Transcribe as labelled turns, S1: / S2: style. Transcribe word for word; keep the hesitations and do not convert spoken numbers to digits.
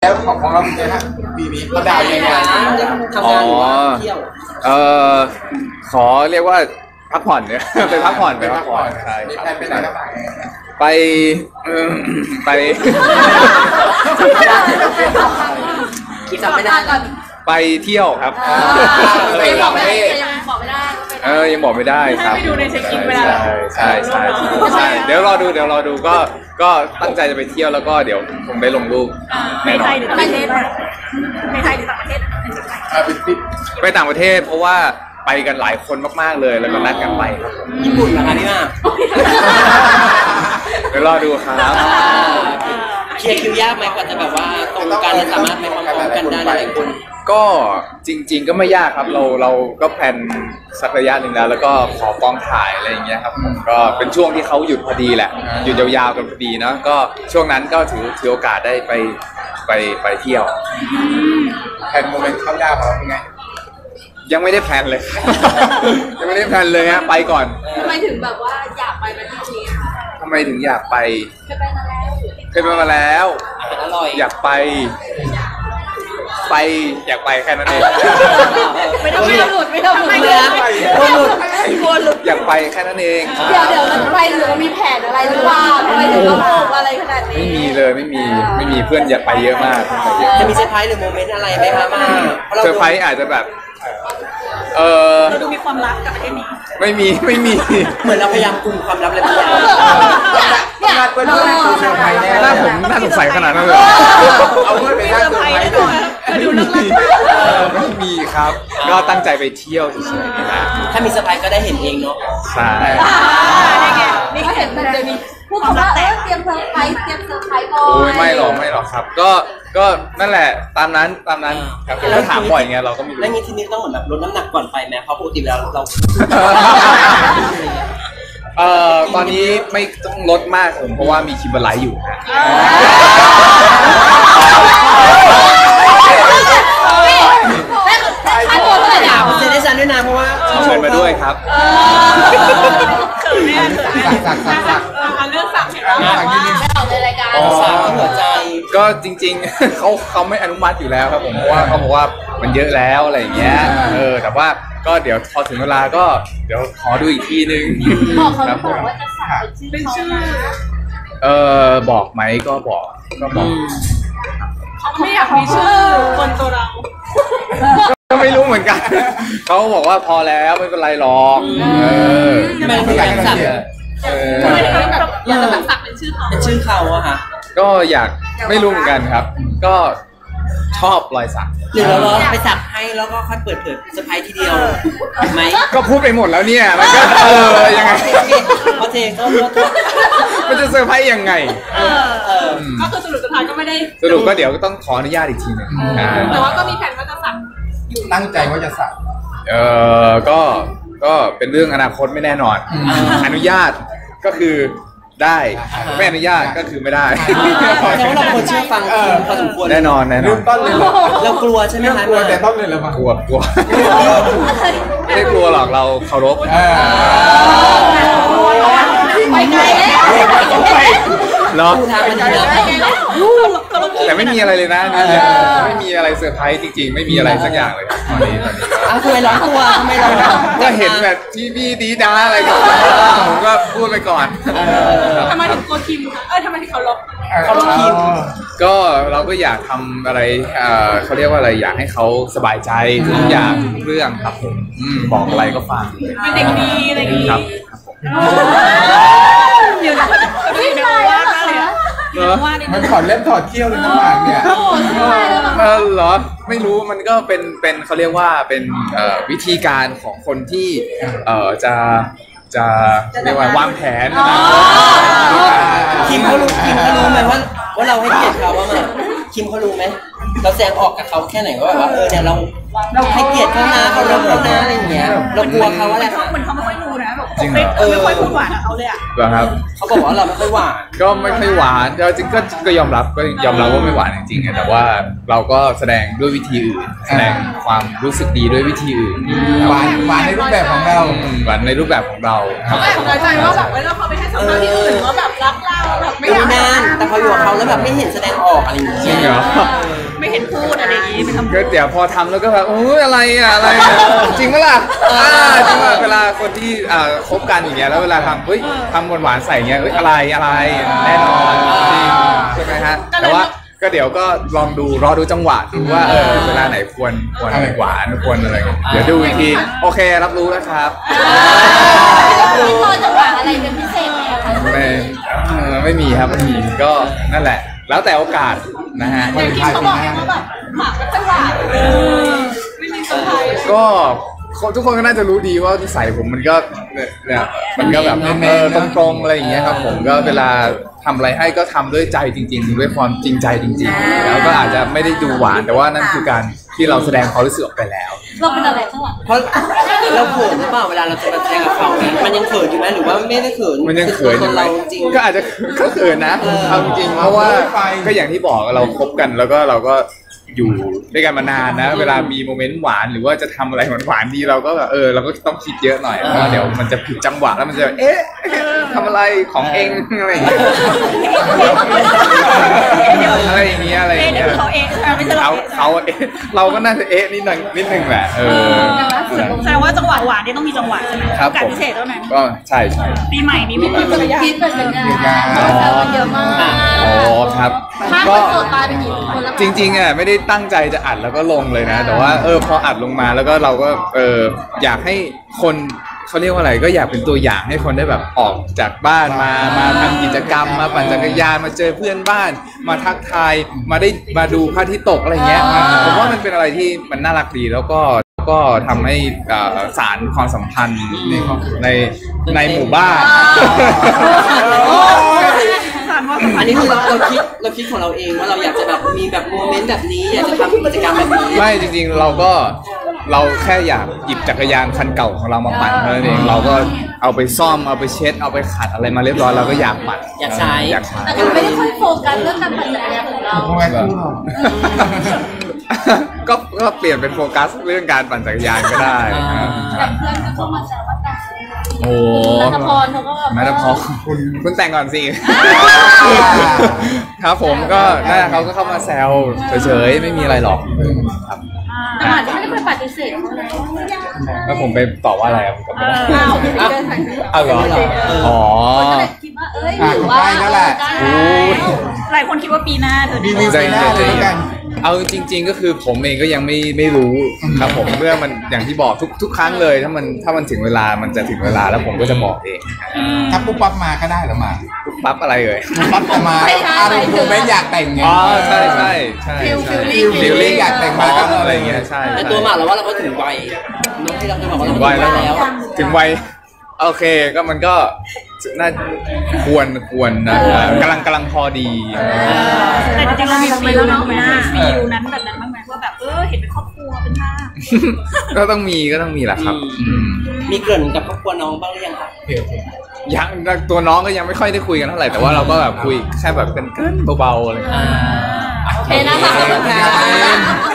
S1: แล้วของของเราเป็นไงฮะปีนี้เราดาวยังไง
S2: ทำงานหรือว่าเที่ยว
S3: เออขอเรียกว่าพักผ่อนเนี่ยไปพักผ่อนไปพักผ่อนใช่ครับไปไหนครับไปไป
S2: คิดจำไม่ได้
S3: ไปเที่ยวครับ
S4: ไปบอกไม่ได้ยังบอกไม่ได้
S3: เออยังบอกไม่ได้ครับ
S4: ไปดูในเช็คอินเวลา
S3: ใช่ใช่ใช่เดี๋ยวรอดูเดี๋ยวรอดูก็ก็ตั้งใจจะไปเที่ยวแล้วก็เดี๋ยวคงได้ลงรูป
S4: ในไทยหรือต่างประเทศในไทยหรือต่างประเทศ
S3: ไปต่างประเทศเพราะว่าไปกันหลายคนมากๆเลยแล้วก็นัดกันไปครับ
S2: ญี่ปุ่นนะคะนี่น่ะ
S3: เดี๋ยวรอดูครับ
S2: เคลียร์คิวยากไหมกว่าจะแบบว่าตรงกันและสามารถไปพร้อมๆกันได้หลายคน
S3: ก็จริงๆก็ไม่ยากครับเราเราก็แพลนสักระยะหนึ่งแล้วแล้วก็ขอกองถ่ายอะไรอย่างเงี้ยครับผมก็เป็นช่วงที่เขาหยุดพอดีแหละหยุดยาวๆกันพอดีเนาะก็ช่วงนั้นก็ถือถือโอกาสได้ไปไปไปเที่ยว
S1: แพลนโมเมนต์เข้ายากของเราเป็นไง
S3: ยังไม่ได้แพลนเลยยังไม่ได้แพลนเลยฮะไปก่อน
S4: ทำไมถึงแบบว่าอยากไปประเทศนี้คะ
S3: ทำไมถึงอยากไป
S4: เคยไปมาแล้ว
S3: เคยไปมาแล้ว
S2: อร่อย
S3: อยากไปไปอยากไปแค่นั้นเอง
S4: ไม่ต้องไม่ต้องหลุดไม่ต้องหลุดเลยนะ
S2: กลัวหลุด
S4: กลัวหลุด
S3: อยากไปแค่นั้นเอง
S4: เดี๋ยวเดี๋ยวมันไปหรือว่ามีแผนอะไรหรือเปล่าทำไมถึงต้องโอบอะไรขนาดนี้
S3: ไม่มีเลยไม่มีไม่มีเพื่อนอยากไปเยอะมาก
S2: จะมีเซอร์ไพรส์หรือโมเมนต์อะไรไหมคะมา
S3: เซอร์ไพรส์อาจจะแบบเออ
S4: เราดูมีความลับกับประเทศนี้
S3: ไม่มีไม่มี
S2: เหมือนเราพยายามกุมความลับเลยพี่
S1: เนี่ยเปิดด้วยเซอร์ไพรส์
S3: หน้าผมน่าสงสัยขนาดนั้นเลย
S1: เอาเพื่อนไปเซอร์ไพรส์ด้วย
S3: ไม่มีครับก็ตั้งใจไปเที่ยวเฉยๆนะ
S2: ถ้ามีเซอร์ไพรส์ก็ได้เห็นเองเนาะ
S3: ใช่
S4: นี่ก็เห็นมันจะมีพูดคำว่าเอ๊ะเตรียมเซอร์ไพรส์เตรียมเซอร์ไพรส์ก่อน
S3: โอ้ยไม่หรอกไม่หรอกครับก็ก็นั่นแหละตามนั้นตามนั้นครับแล้วถามบ่อยไงเราก็ไม่รู้
S2: แล้วงี้ทีนี้ต้องเหมือนแบบลดน้ำหนักก่อนไปไหมเพราะปกติแล้วเรา
S3: เอ่อตอนนี้ไม่ต้องลดมากผมเพราะว่ามีคิมเบอร์ไลท์อยู่นะ
S2: ค่าตัวเท่าไหร่อ่ะเซ็นให้ฉันด้วยนะเพราะว่า
S3: เชิญมาด้วยครับ
S4: เขินแน่เขินแน่สักสักสักเรื่องสักเห็นไหมว่าไม่ออกในรายการ
S2: สักหัวใจ
S3: ก็จริงๆเขาเขาไม่อนุมัติอยู่แล้วครับผมเพราะว่าเขาบอกว่ามันเยอะแล้วอะไรอย่างเงี้ยเออแต่ว่าก็เดี๋ยวพอถึงเวลาก็เดี๋ยวขอดูอีกทีนึง
S4: บอกเขาบอกว่าจะสักเป็นชื่อ
S3: เออบอกไหมก็บอกก็บอก
S4: เขาไม่อยากมีชื่อคนตัวเรา
S3: ก็ไม่รู้เหมือนกันเขาบอกว่าพอแล้วไม่เป็นไรหรอกเออ
S2: ไม่เป็นไรสัก
S4: เออไม่ได้แบบอยากจะสักเป็นชื่อเขา
S2: เป็นชื่อเขาอะค่ะ
S3: ก็อยากไม่รู้เหมือนกันครับก็ชอบรอยสัก
S2: หรือเราไปสักให้แล้วก็ค่อยเปิดเผยเซอร์ไพรส์ทีเดียวไหม
S3: ก็พูดไปหมดแล้วเนี่ยมันก็เออยังไง
S2: โอเคก็
S3: มันจะเซอร์ไพรส์ยังไง
S4: ก็คือสรุปสุดท้ายก็ไม่ได้
S3: สรุปก็เดี๋ยวก็ต้องขออนุญาตอีกทีนึง
S4: แต่ว่าก็มีแผนว่าจะสัก
S1: อยู่ตั้งใจว่าจะสัก
S3: เออก็ก็เป็นเรื่องอนาคตไม่แน่นอนอนุญาตก็คือได้ไม่อนุญาตก็คือไม่ได้
S2: แต่ว่าเราควรเชื่อฟังพอสมควร
S3: แน่นอนแน่นอน
S1: ต้นเลย
S2: เรากลัวใช่ไหมคะ
S1: กลัวแต่ต้นเลยเหรอก
S3: ลัวกลัวไม่ได้กลัวหรอกเราเคารพ
S4: ไปไกล
S3: แล้วเนาะแต่ไม่มีอะไรเลยนะไม่มีอะไรเซอร์ไพรส์จริงๆไม่มีอะไรสักอย่างเลยตอนนี้ตอนนี้
S2: อ้าวทำไมร้อนตัวทำไมร้อน
S3: ก็เห็นแบบทีวีดีด้าอะไรกันผมก็พูดไปก่อน
S4: ทำไมถึงกลัวคิมคะเอ้ยทำไมถึงเคารพ
S2: เคารพคิม
S3: ก็เราก็อยากทำอะไรเขาเรียกว่าอะไรอยากให้เขาสบายใจทุกอย่างทุกเรื่องครับผมบอกอะไรก็ฟัง
S4: เป็นเด็กดีอะไรอย่างนี้
S3: ครับ
S4: เดี๋ยวนะไม่ได้ว่าอะไรนะ
S1: มันถอดเล็บถอดเขี้ยวเลยน้ำหมากเนี่ย
S3: เออเหรอไม่รู้มันก็เป็นเป็นเขาเรียกว่าเป็นวิธีการของคนที่เอ่อจะจะเรียกว่าวางแผน
S2: คิมเขารู้คิมเขารู้ไหมว่าว่าเราให้เกียรติเขาว่ามันคิมเขารู้ไหมเราแสดงออกกับเขาแค่ไหนว่าแบบเออเนี่ยเราเราให้เกียรติเขานะเขาเราเขานะอะไรอย่างเงี้ยเรากลัวเขาอะไร
S4: เหมือนเขาไม่ค่อยรู้นะแบบไม่ค่อยพูดหวานกับเขาเลยอ่ะ
S3: เหรอครับ
S2: เขาบอกว่าเราไม่ค่อยหวาน
S3: ก็ไม่ค่อยหวานจริงก็ก็ยอมรับก็ยอมรับว่าไม่หวานจริงๆแต่ว่าเราก็แสดงด้วยวิธีอื่นแสดงความรู้สึกดีด้วยวิธีอื่น
S1: หวานหวานในรูปแบบของเรา
S3: หวานในรูปแบบของเรา
S4: แต่ผมเข้าใจว่าแบบเวลาเขาไปให้สัมภาษณ์ที่อื่นว่าแบบรักเราแบบไม่
S2: นานแต่พออยู่กับเขาแล้วแบบไม่เห็นแสดงออกอะไรอย่างเงี้ย
S3: จริงเหรอ
S4: พูดอะไรอย่างงี้เป็นคำพู
S3: ก็
S4: ด
S3: เดี๋ยวพอทำแล้วก็แบบโอ้ยอะไรอะอะไรอะจริงปะล่ะอ่าจริงว่าเวลาคนที่อ่าคบกันอย่างเงี้ยแล้วเวลาทำเฮ้ยทำหวานๆใส่เงี้ยเฮ้ยอะไรอะไรแน่นอนจริงใช่ไหมฮะแต่ว่าก็เดี๋ยวก็ลองดูรอดูจังหวะดูว่าเออเวลาไหนควรควรหวานควรอะไรเงี้ยเดี๋ยวดูอีกทีโอเครับรู้แล้วครับ
S5: พี่พอจะหวานอะไรเป็นพิเศษไหมคะ
S3: ไม่เออไม่มีครับไม่มีก็นั่นแหละ แล้วแต่โอกาสนะฮะ
S5: แต่พี่เขาบอกเองว่าแบบหมากก็จะหวานไม่มีเซอร์ไพรส์
S3: ก็ทุกคนก็น่าจะรู้ดีว่านิสัยผมมันก็เนี่ยมันก็แบบเออตรงๆอะไรอย่างเงี้ยครับผมก็เวลาทำอะไรให้ก็ทำด้วยใจจริงๆด้วยความจริงใจจริงๆแล้วก็อาจจะไม่ได้ดูหวานแต่ว่านั่นคือการที่เราแสดงความรู้สึกออกไปแล้ว
S5: เราเป็นอะไรข้างหลัง
S2: เพราะเราเขินหรือเปล่าเวลาเราจะมาแสดงกับเขาเนี่ยมันยังเขินอยู่ไหมหรือว่าไม่ได้เขิน
S3: มันยังเขิน
S2: ค
S3: อยู่
S2: น
S3: ไหม
S2: เราจริง
S3: ก็อาจจะก็เขินนะเอาจริงๆเพราะว่าก็อย่างที่บอกเราคบกันแล้วก็เราก็อยู่ด้วยกันมานานนะ เวลามีโมเมนต์หวานหรือว่าจะทำอะไรหวานๆดีเราก็แบบเออเราก็ต้องคิดเยอะหน่อยเพราะว่าเดี๋ยวมันจะผิดจังหวะแล้วมันจะเอ๊ะทำอะไรของเองอะไรอย่างเงี้ยอะไรอย่างเงี้ยอะไรอ
S4: เอ๊ะ
S3: ย่าง
S4: เดี๋
S3: เงี้
S4: ยวย เขาเองใช่ไหมไม่ใช่เรา
S3: เขาเขาเอ๊ะเราก็น่าจะเอ๊ะนิดหนึ่งนิดหนึ่งแหละเออ
S4: แสดงว่าจังหวะหวานเนี่ยต้องมีจังหวะใช่ไหม
S3: ครับ
S4: โอกาส
S3: ผม
S4: พิเศษเท่านั้น
S3: ก็ใช่ใช่
S4: ปีใหม่นี้ไม่มี
S5: คิดเป็นสัญญาเยอะมาก
S3: อ๋อครับ
S5: มาก
S3: ก็
S5: คนโสดตายไปกี่คนแล้ว
S3: จริงๆอ่ะไม่ได้ตั้งใจจะอัดแล้วก็ลงเลยนะ แต่ว่าเออพออัดลงมาแล้วก็เราก็เอออยากให้คนเขาเรียกว่าอะไรก็อยากเป็นตัวอย่างให้คนได้แบบออกจากบ้านมามาทำกิจกรรมมาปั่นจักรยานมาเจอเพื่อนบ้าน มาทักทายมาได้มาดูพระอาทิตย์ตกอะไรเงี้ยผมว่ามันเป็นอะไรที่มันน่ารักดีแล้วก็ก็ทำให้อ่าสารความสัมพันธ์ในในในหมู่บ้าน
S2: อันนี้คือเราเราคิดเราคิดของเราเองว่าเราอยากจะแบบมีแบบโมเมนต์แบบนี้อยากจะทำกิจกรรมแบบนี้
S3: ไม่จริงๆเราก็เราแค่อยากหยิบจักรยานคันเก่าของเรามาปั่นเท่านั้นเองเราก็เอาไปซ่อมเอาไปเช็ดเอาไปขัดอะไรมาเรียบร้อยเราก็อยากปั่น
S2: อยากใช้
S3: อยากใช้
S5: แต่เราไม่ได้ค่อยโฟกัสเรื่องการปั่นจักรยานของเรา
S1: เพราะว่าคู่เรา
S3: ก็ก็เปลี่ยนเป็นโฟกัสเรื่องการปั่นจักรยานก็ได้
S2: อ่า
S5: แต่เพื่อนก็เข้ามาแซวว่าแต่ง
S3: โอ้
S5: นัทพรเขาก็แบบ
S3: แม่ตะพอคุณคุณแต่งก่อนสิ ครับผมก็นั่นแหละเขาก็เข้ามาแซวเฉยๆไม่มีอะไรหรอกครับ
S5: แต่หมากก็ไม่ได้ไปปฏิเสธเขาเลย
S3: แล้วผมไปตอบว่าอะไรครับผมก็ไม่ได้
S5: อ้าว
S3: อ้าวเหรออ๋อ
S5: ก็เลยคิดว่าเอ้ยหรือว่า
S1: ใกล้แล้วแหละ
S3: โอ้ย
S4: หลายคนคิดว่าปีหน้าเธอ
S1: มี
S4: ดี
S1: วิวไปหน้าเลยแล้วกัน
S3: เอาจริง ๆ ก็คือผมเองก็ยังไม่ไม่รู้ครับผมเรื่องมันอย่างที่บอกทุกทุกครั้งเลยถ้ามันถ้ามันถึงเวลามันจะถึงเวลาแล้วผมก็จะบอกเอง
S1: ถ้าปุ๊บปั๊บมาก็ได้เหรอมา
S3: ปุ๊บปั๊บอะไรเอ่ย
S1: ปั๊บจะมาอารมณ์โมเมนต์อยากแต่งไง
S3: อ๋อใช่ใช่ใช่ใช่ฟิลลิ่งอยากแต่งมาก็อะไรอย่างเงี้ยใช่
S2: แต่ตัวหมากเราว่าเราก็ถึงวัยเนอะที่เราเคยบอกว่า
S3: ถึ
S2: เรา
S3: งวัย
S2: ถึ
S3: แล้ว
S2: งวัยแล้ว
S3: ถึงวัยโอเคก็มันก็น่าควรควรนะกำลังกำลังพอดี
S4: แต่จริงๆเรามีฟิลเนาะฟิลนั้นแบบนั้นบ้างไหมว่าแบบเออเห็นเป็นครอบครัวเป็นภาพ
S3: ก็ต้องมีก็ต้องมีแหละครับอืม
S2: มีเกริ่นกับครอบครัวน้องบ้างหรือยังคะ
S3: ยังตัวน้องก็ยังไม่ค่อยได้คุยกันเท่าไหร่แต่ว่าเราก็แบบคุยแค่แบบเป็นเกินเบาๆอะไรอย่างเงี้ย
S2: อ่า
S5: โอเคนะคะขอบคุณค่ะ